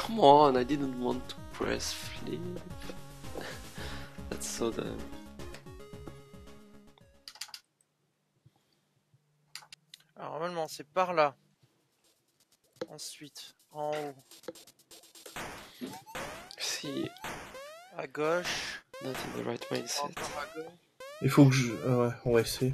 Come on, I didn't want to press flip. That's so dumb. Alors normalement c'est par là. Ensuite, en haut, See, à gauche, not in the right mindset. encore à gauche. Il faut que je... ouais, on va essayer.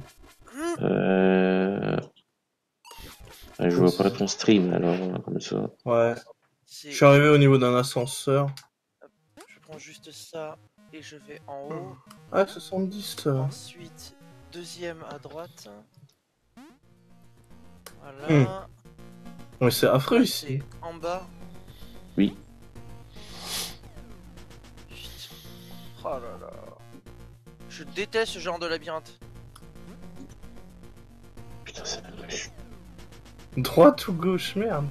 Je vois pas ton stream alors, comme ça. Ouais. C'est- Je suis arrivé au niveau d'un ascenseur. Je prends juste ça et je vais en haut. Ah, 70. Ensuite, deuxième à droite. Voilà. Mais c'est affreux Là, ici. c'est en bas. Oui. Putain. Oh là là. Je déteste ce genre de labyrinthe. Putain, c'est moche. Droite ou gauche, merde.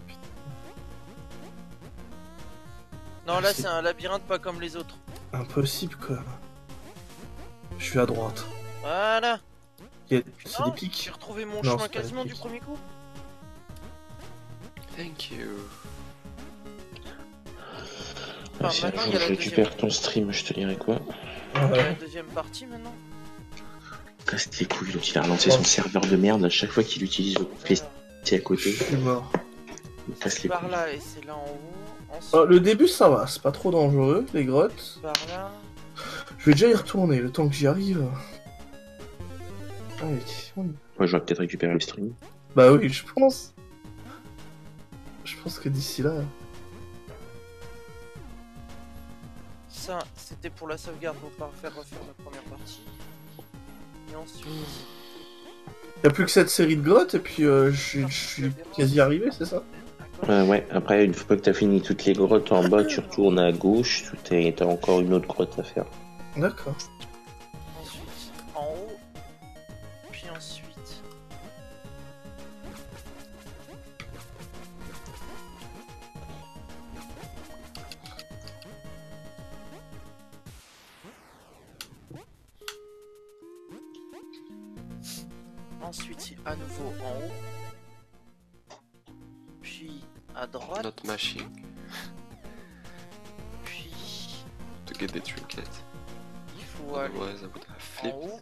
Non, là C'est- c'est un labyrinthe pas comme les autres. Impossible, quoi. Je suis à droite. Voilà. C'est Non, des pics. J'ai retrouvé mon Non, chemin c'est pas quasiment des du pics. premier coup. Thank you. Enfin, Si un maintenant, jour il y a je la récupère ton stream, je te dirai quoi. Il y a la Ouais. deuxième partie maintenant. Casse les couilles, l'autre il a relancé son serveur de merde à chaque fois qu'il utilise le PC à Je côté. suis mort. Il casse les Par couilles. là et c'est là en haut. Ensuite, Oh, le début, ça va. C'est pas trop dangereux, les grottes. par là. Je vais déjà y retourner, le temps que j'y arrive. Allez, on y va. Ouais, j'aurais peut-être récupéré le stream. Bah oui, je pense. Je pense que d'ici là... Ça, c'était pour la sauvegarde pour pas refaire la première partie. Et ensuite, Y'a plus que cette série de grottes et puis je suis quasi arrivé, c'est ça? à gauche. Ouais, après, une fois que t'as fini toutes les grottes en bas, tu retournes à gauche, t'as encore une autre grotte à faire. D'accord. Ensuite, en haut. Puis ensuite. Ensuite, à nouveau en haut. Puis à droite. Not mashing Puis to get the trinket. il faut aller Otherwise, I would have en flipped. haut.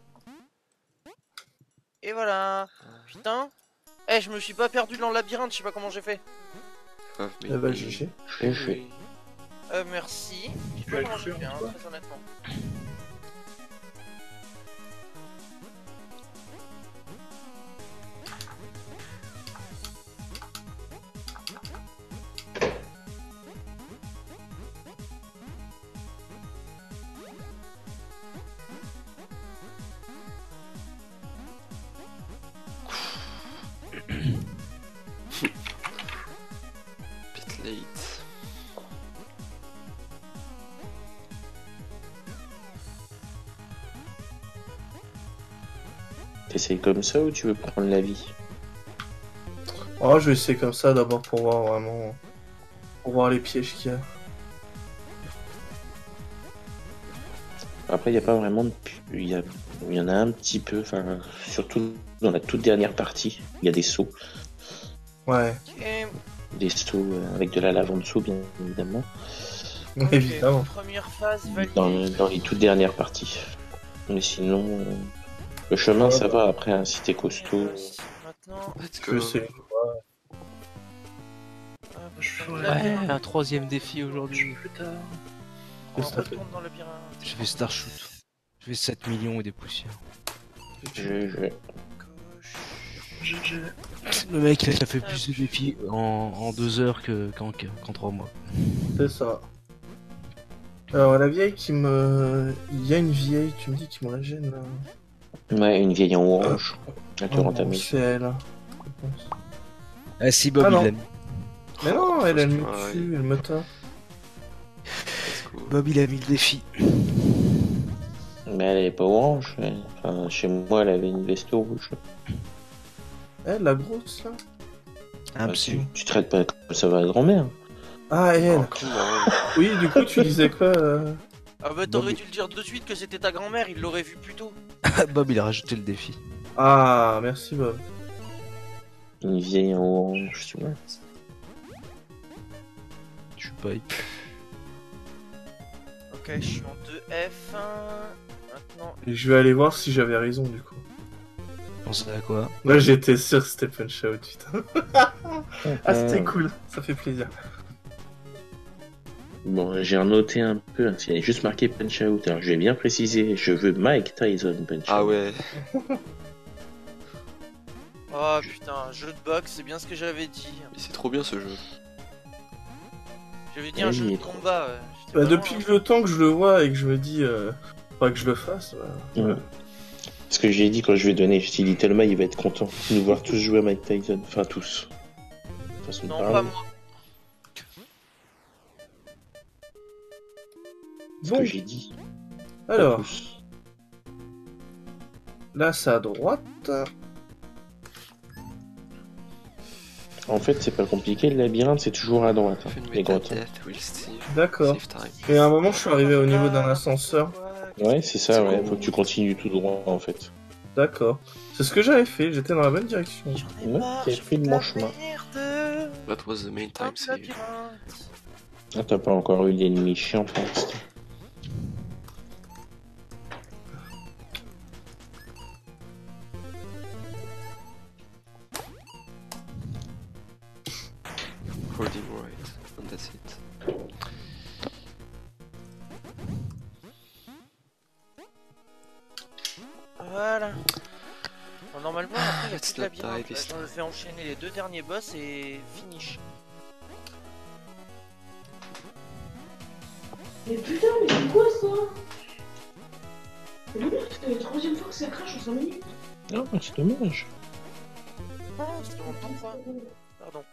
Et voilà. Putain. Eh, je me suis pas perdu dans le labyrinthe, je sais pas comment j'ai fait. Have Eh been bah, me. GG. GG. Merci. Je sais Ouais, pas comment j'ai le fait, hein, quoi. très honnêtement. Bit late. T'essayes comme ça ou tu veux prendre la vie? Oh, je vais essayer comme ça d'abord pour voir vraiment... Pour voir les pièges qu'il y a. Après, il n'y a pas vraiment de... Il y en a un petit peu, enfin, surtout dans la toute dernière partie, il y a des sauts. Ouais, Ok. Des sauts avec de la lave en dessous, bien évidemment. Ok, évidemment. Première phase Dans validée. les toutes dernières parties. Mais sinon, le chemin, ça va. Après, hein, si t'es costaud... Maintenant, Let's je vais go. essayer. Ouais, un troisième défi aujourd'hui. Plus tard. on ça fait. retourne dans le labyrinthe. Je fais Starshoot. Je fais 7 millions et des poussières. Je... Gauche. GG. Le mec, il a fait plus de défis en 2 heures qu'en 3 mois. C'est ça. Alors, la vieille qui me... Il y a une vieille, tu me dis, qui me régène, là. Ouais, une vieille en orange. Elle te Oh, rend ta non, mission. c'est elle. Ah si, Bob, Ah non. il a... Mais non, elle me Ouais, tue, elle me tape. let's go. Bob, il a mis le défi. Mais elle est pas orange. Enfin, chez moi, elle avait une veste rouge. Elle, la grosse, là. Ah, Bah, tu traites pas comme ça va la grand-mère. Ah, elle. Oh, come on. Oui, du coup, tu disais quoi Ah bah t'aurais dû le dire de suite que c'était ta grand-mère, il l'aurait vu plus tôt. Bob, il a rajouté le défi. Ah, merci, Bob. Une vieille en orange, tu vois. Je suis pipe. Ok, je suis en 2F. Maintenant, Et je vais aller voir si j'avais raison du coup. Pensez à quoi? Là j'étais sûr que c'était Punch Out, putain. Ah c'était cool, ça fait plaisir. Bon, j'ai noté un peu, hein, il y a juste marqué Punch Out. Alors je vais bien préciser, je veux Mike Tyson Punch Out. Ah ouais. oh putain, jeu de boxe, c'est bien ce que j'avais dit. Mais c'est trop bien ce jeu. J'avais dit un jeu il de est trop- combat. J'étais Bah, vraiment- depuis le temps que je le vois et que je me dis pas que je le fasse. Ouais. Ce que j'ai dit quand je lui ai donné, je dit Little Mike, il va être content de nous voir tous jouer à Mike Tyson. Enfin, tous. Façon de Non, parler. pas moi. Ce Bon, que j'ai dit. Pas alors, tous. là c'est à droite. En fait, c'est pas compliqué, le labyrinthe, c'est toujours à droite. Hein, Fais une les grottes. hein. death, Will Steve. D'accord. Save time. Et à un moment je suis arrivé au niveau d'un ascenseur. Ouais, c'est ça, C'est ouais. bon. Faut que tu continues tout droit, en fait. D'accord. C'est ce que j'avais fait, j'étais dans la bonne direction. J'en ai Ouais, marre, t'as je pris fais le de bon la chemin. merde. That was the main time Hop, save. labyrinthe. Ah, t'as pas encore eu d'ennemis chiants pour l'instant. Holding right. And that's it. Voilà. Bon, normalement, après, il y a Let's plus de not die labyrinthe. this Là, je vais enchaîner les deux derniers boss et finish. Mais putain, mais c'est quoi ça? C'est dommage, c'est la troisième fois que ça crache en 5 minutes. Non, c'est dommage. Non, c'est mon temps, quoi. Pardon.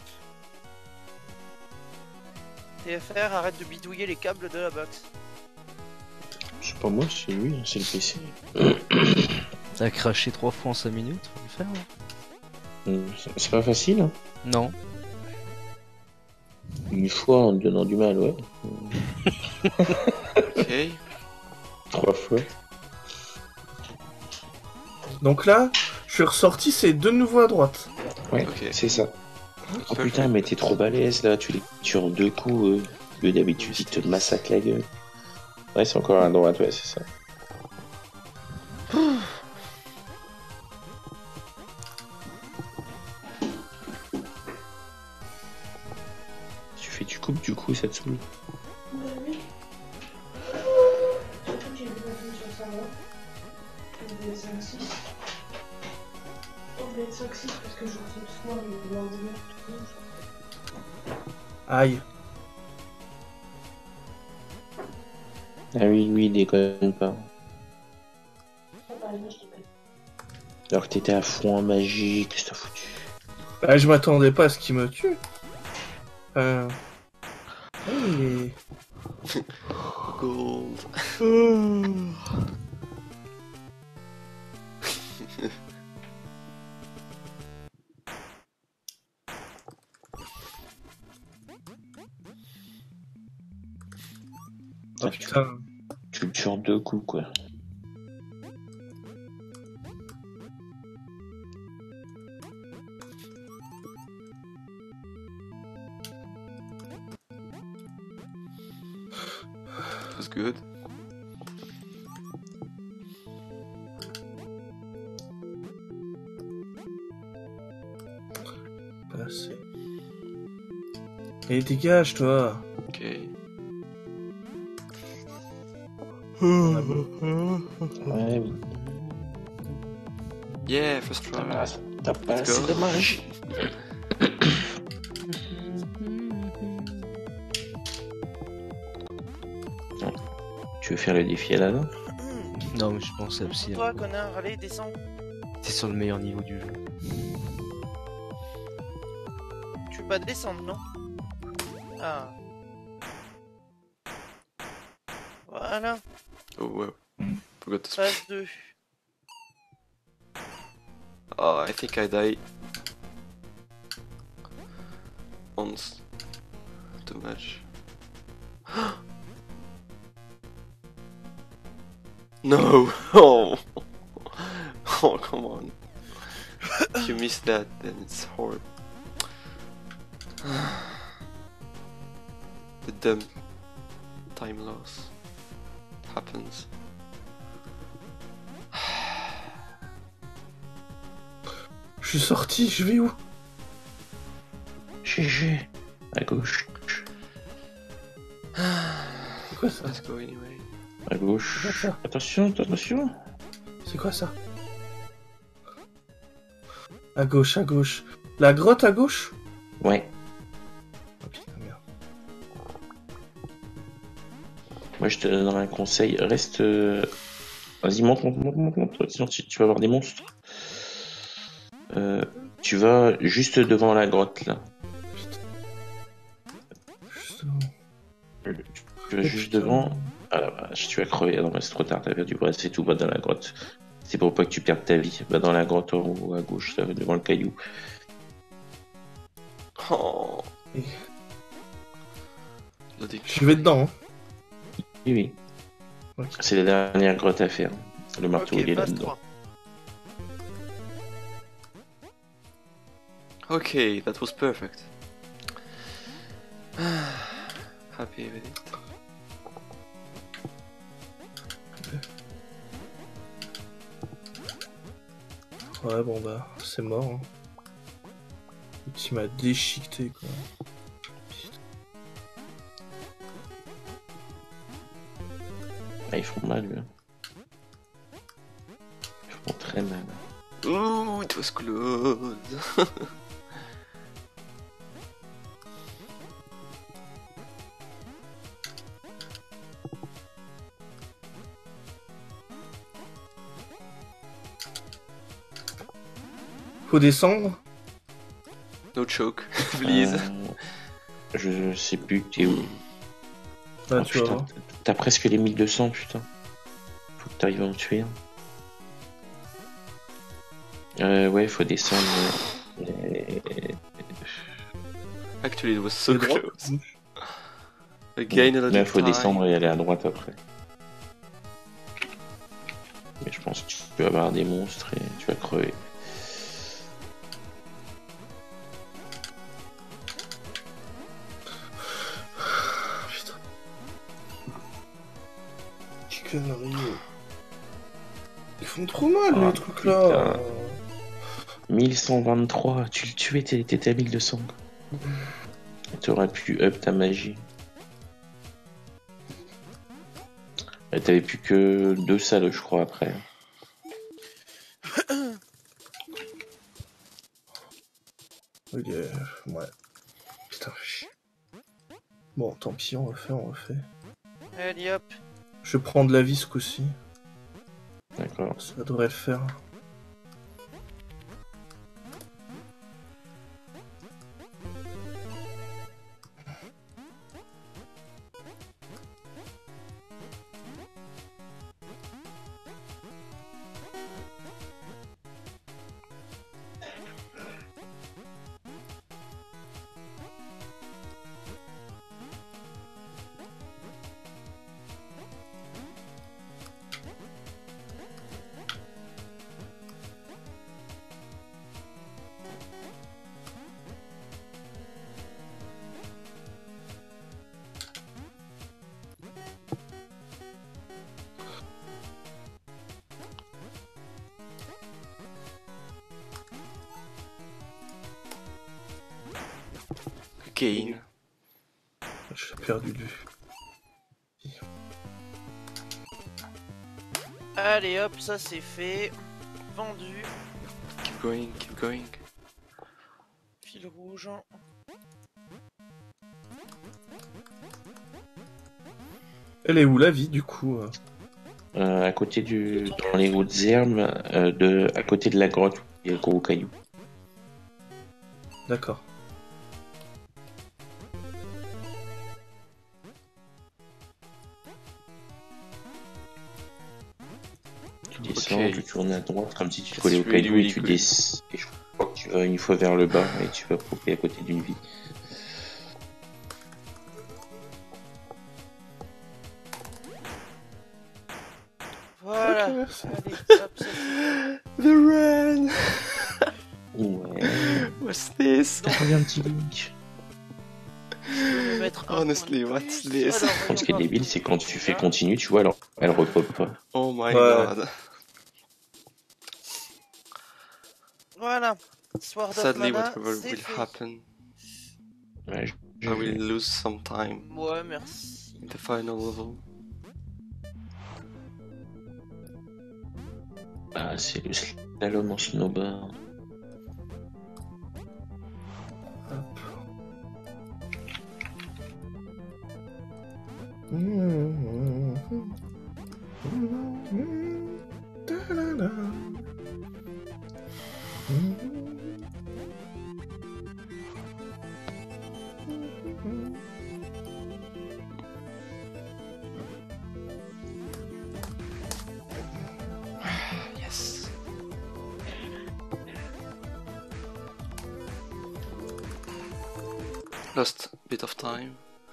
TFR, arrête de bidouiller les câbles de la box. C'est pas moi, c'est lui, hein, c'est le PC. T'as craché 3 fois en 5 minutes, faut le faire. Hein. C'est pas facile, hein. Non. Une fois en te donnant du mal, ouais. Ok. 3 fois. Donc là, je suis ressorti, c'est de nouveau à droite. Ouais, Ok. c'est ça. Oh Perfect. putain, mais t'es trop balèze là, tu les tues en 2 coups. Le d'habitude, il te massacre la gueule. Ouais, c'est encore à droite, ouais, c'est ça. Tu fais du coupe du coup, ça te saoule. Bah oui. Surtout que j'ai vu la fin sur ça là. Je vais être 5-6. Je vais être 5-6 parce que je refais le soir et le lendemain. Aïe. Ah oui, oui, déconne pas. Ah bah là, je t'ai pas dit. Alors que t'étais à fond en magie, qu'est-ce que t'as foutu? Bah, je m'attendais pas à ce qu'il me tue. Hey. Gold. Oh putain. Tu le tues en 2 coups, quoi. It was good. Pas assez. Et dégage toi. Ok. Ouais, oui. Yeah, first try. T'as pas Let's assez go. de magie. Tu veux faire le défi à la main? Non, mais je pensais à Psy. Toi, connard, allez, descends. T'es sur le meilleur niveau du jeu. Tu veux pas descendre, non? Ah. Voilà, Oh wow. Forgot to phase 2. Oh, I think I die. Once. Too much. No! Oh! Oh, come on. If you miss that, then it's horrible. dumb time loss happens. Je suis sorti, je vais où? GG. À gauche. C'est quoi ça? Let's go anyway. À gauche. C'est quoi ça? Attention, attention. C'est quoi ça? À gauche, à gauche. La grotte à gauche? Ouais. Oh putain, merde. Moi, je te donnerai un conseil. Reste. Vas-y, monte. Sinon, tu vas avoir des monstres. Tu vas juste devant la grotte, là. Justement. Tu vas juste devant. Ah la vache, tu vas crever. Non, mais c'est trop tard, t'as perdu. Ouais, c'est tout, va dans la grotte. C'est pour pas que tu perdes ta vie. Va dans la grotte en haut, à gauche, là, devant le caillou. Oh. Et- Loading. Je vais dedans, hein. Oui. Ok. C'est la dernière grotte à faire. Le marteau, Ok, il est phase là-dedans. 3. Okay, that was perfect. Happy with it. Ouais, bon bah, c'est mort. Hein. Il m'a déchiqueté, quoi. Putain. Ah, ils font mal, lui. Ils font très mal. Ooh, it was close. Faut descendre? No choke, please. Je sais plus, t'es où? Bah, Ah, tu vas putain, voir. t'as presque les 1200, putain. Faut que t'arrives à en tuer un. Ouais, faut descendre. Actually, it was so Le droit. close. Again, a lot Là, of faut time. descendre et aller à droite après. Mais je pense que tu peux avoir des monstres et tu vas crever. Putain. Quelle connerie. Ils font trop mal, Ah, les trucs là. putain. 1123, tu le tuais, t'étais à 1200. T'aurais pu up ta magie. Et t'avais plus que 2 salles, je crois, après. Ok, ouais. Putain, chier. Bon, tant pis, on refait. Allez hop. Je prends de la vie ce coup-ci. D'accord. Ça devrait le faire. Again. J'ai perdu de vue. Allez hop, ça c'est fait. Vendu. Keep going, keep going. Fil rouge. Elle est où la vie du coup? À côté dans les hautes herbes, à côté de la grotte, il y a le gros caillou. D'accord. Tu descends, Ok. tu tournes à droite comme si tu That's collais au really, caillou really et tu good. descends. Et je crois que tu vas une fois vers le bas et tu vas popper à côté d'une vie. Voilà. Ok, merci. Allez, hop, ça c'est fait. The run! Ouais. What's this? Regarde un petit Link. Je peux me mettre un Honestly, point de what's plus. this? Alors, Ce qui est voyons débile, voir. c'est quand tu fais continue, tu vois, alors elle repop pas. Oh my Ouais. god. Voilà. Sword of Sadly, Mana, whatever c'est will fait. happen, Ouais, I will lose some time Ouais, merci. in the final level. Ah, c'est le slalom en snowboard. Yes. Lost a bit of time.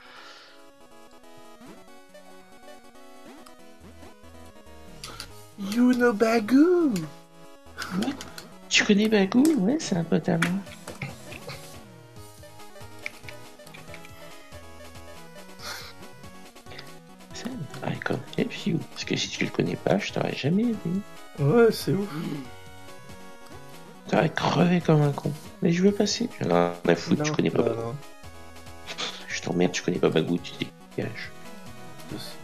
You know Bagoo. Tu connais Bagou? Ouais, c'est un pote à moi. I can't help you. Parce que si tu le connais pas, je t'aurais jamais aidé. Ouais, c'est ouf. T'aurais crevé comme un con. Mais je veux passer. Rien à foutre, tu connais pas bah Bagou. non. Je t'emmerde, tu connais pas Bagou, tu dégages. Je sais.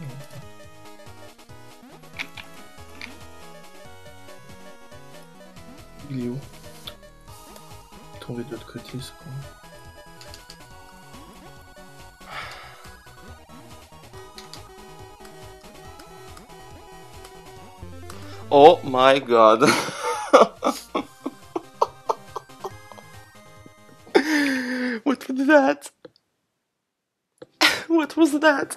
Il est où? Tombé de l'autre côté, ce con. Oh my god. What was that? What was that?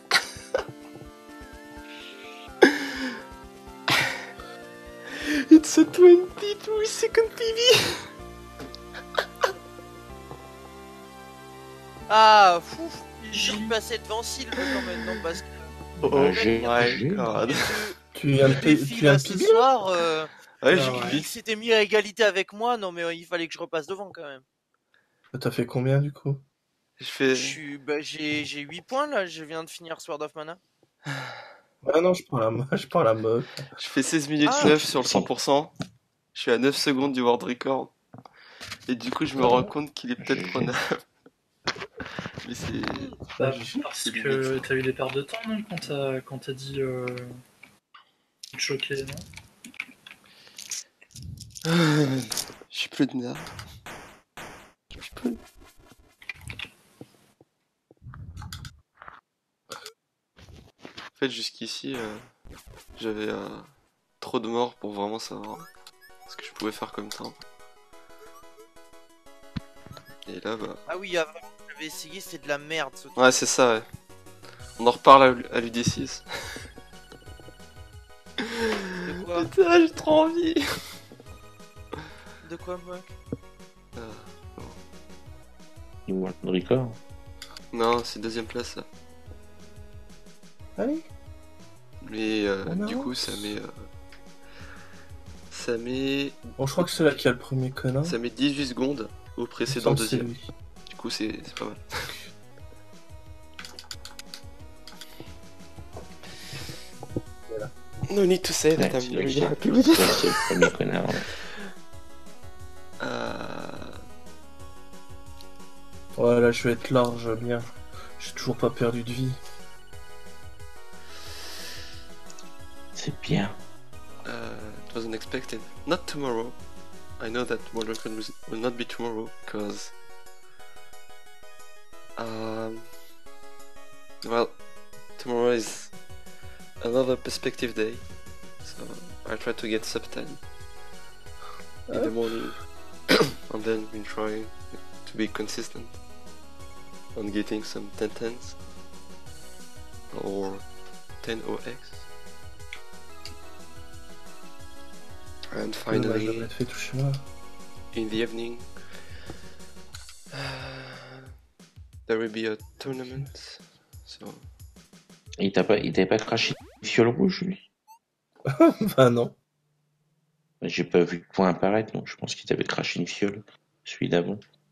It's a 22-second PV. Ah, fou. Je suis passé devant Sylve quand même, non, parce que Oh j'ai- my god. Tu viens de les filles là ce pibi soir, Ouais, Ah ouais. il s'était mis à égalité avec moi, non mais il fallait que je repasse devant quand même. T'as fait combien du coup? je fais. J'ai 8 points là, je viens de finir Sword of Mana. Ah non, je prends la meuf. Je fais 16 minutes Ah, 9 sur le 100%. Je suis à 9 secondes du world record. Et du coup, je me rends compte qu'il est peut-être prenable. Mais c'est. Bah, parce que t'as eu des pertes de temps, non, quand t'as dit choqué, non? Je suis plus de nerfs. Je peux. En fait, jusqu'ici, j'avais trop de morts pour vraiment savoir ce que je pouvais faire comme temps. Et là, bah. Ah oui, avant j'avais essayé, c'est de la merde ce truc. Ouais, c'est ça, ouais. On en reparle à l'UD6. De quoi? Putain, j'ai trop envie. De quoi, moi? Du world record. Non, c'est deuxième place là. Allez. Mais On du coup, avance. ça met Bon, je crois que c'est là qui a le premier connard. ça met 18 secondes au Il me précédent semble que c'est deuxième. lui. Du coup, c'est pas mal. Voilà. No need to say Ouais, that c'est I'm là que really c'est happy with it. c'est le premier connard. Ouais. Ouais, là, je vais être large, bien. J'ai toujours pas perdu de vie. C'est bien. It was unexpected. Not tomorrow. I know that World Record will not be tomorrow because well, tomorrow is another perspective day, so I try to get sub 10 in the morning, and then we try to be consistent on getting some 1010s or 10 OX. And Bah, finally, j'aurais fait toucher moi. in the evening, there will be a tournament. So Il t'avait pas craché une fiole rouge, lui? Bah non. J'ai pas vu le point apparaître, donc je pense qu'il t'avait craché une fiole. Celui d'avant.